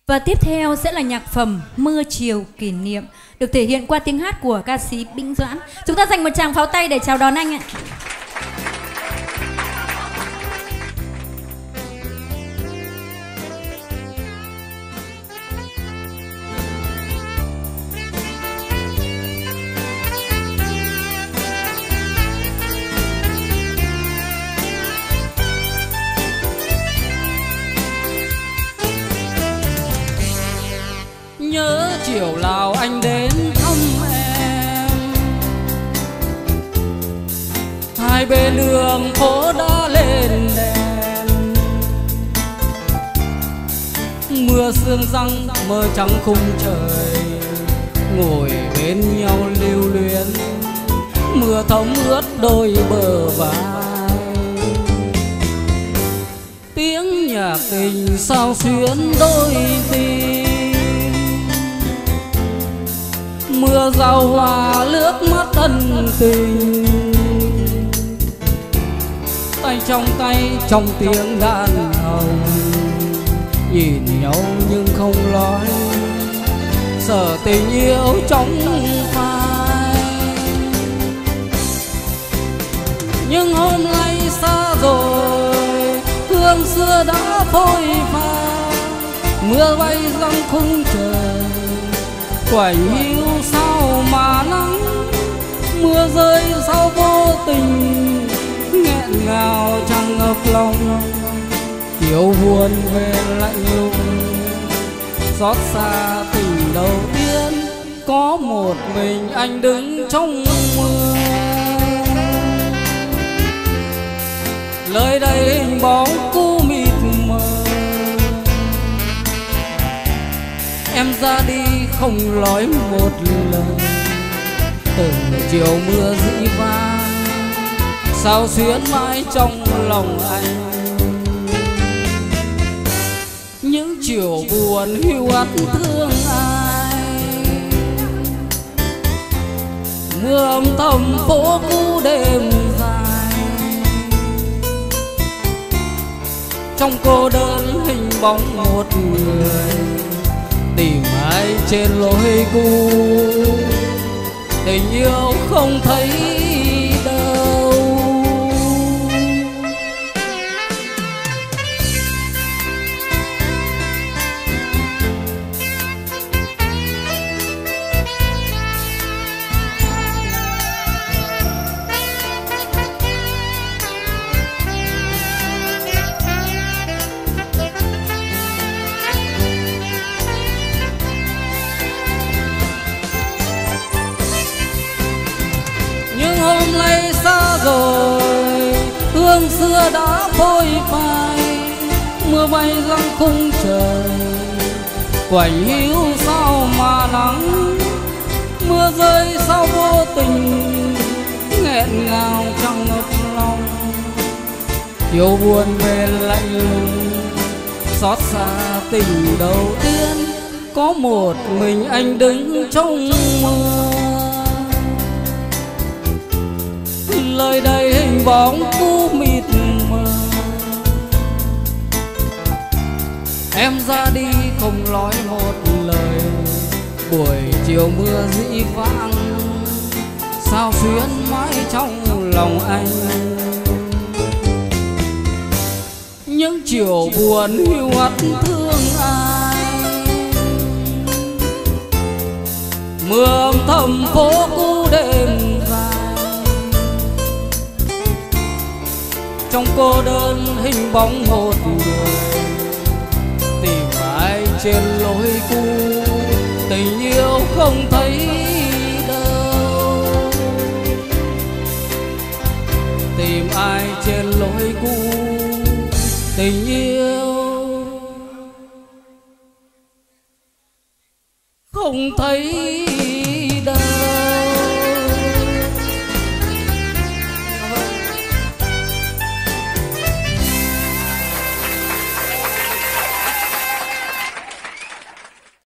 Và tiếp theo sẽ là nhạc phẩm Mưa Chiều Kỷ Niệm, được thể hiện qua tiếng hát của ca sĩ Binh Doãn. Chúng ta dành một tràng pháo tay để chào đón anh ạ. Nhớ chiều nào anh đến thăm em, hai bên đường phố đã lên đèn, mưa sương răng mơ trắng khung trời, ngồi bên nhau lưu luyến, mưa thấm ướt đôi bờ vai. Tiếng nhạc tình sao xuyến đôi tình, mưa rào hòa lướt mắt ân tình, tay trong tiếng đàn hồng, nhìn nhau nhưng không nói, sợ tình yêu trong phai. Nhưng hôm nay xa rồi, hương xưa đã phôi pha, mưa bay răng khung trời, quạnh hiu sao mà nắng, mưa rơi sao vô tình, nghẹn ngào chẳng ngập lòng, chiều buồn về lạnh lùng, xót xa tình đầu tiên, có một mình anh đứng trong mưa. Lời đầy hình bóng cũ mịt mờ, em ra đi không nói một lời, từng chiều mưa dĩ vang sao xuyến mãi trong lòng anh. Những chiều buồn hiu hắt thương ai, mưa âm thầm phố cũ đêm dài, trong cô đơn hình bóng một người, tìm ai trên lối cũ, tình yêu không thấy đâu. Hôm nay xa rồi, hương xưa đã phôi phai, mưa bay răng khung trời, quạnh hiu sao mà nắng, mưa rơi sao vô tình, nghẹn ngào trong ngập lòng, chiều buồn về lạnh lùng, xót xa tình đầu tiên, có một mình anh đứng trong mưa. Lời đầy hình bóng cũ mịt mờ, em ra đi không nói một lời, buổi chiều mưa dĩ vãng sao xuyến mãi trong lòng anh. Những chiều buồn hiu hắt thương ai, mưa âm thầm phố cũ đêm dài, trong cô đơn hình bóng một người, tìm ai trên lối cũ, tình yêu không thấy đâu. Tìm ai trên lối cũ, tình yêu không thấy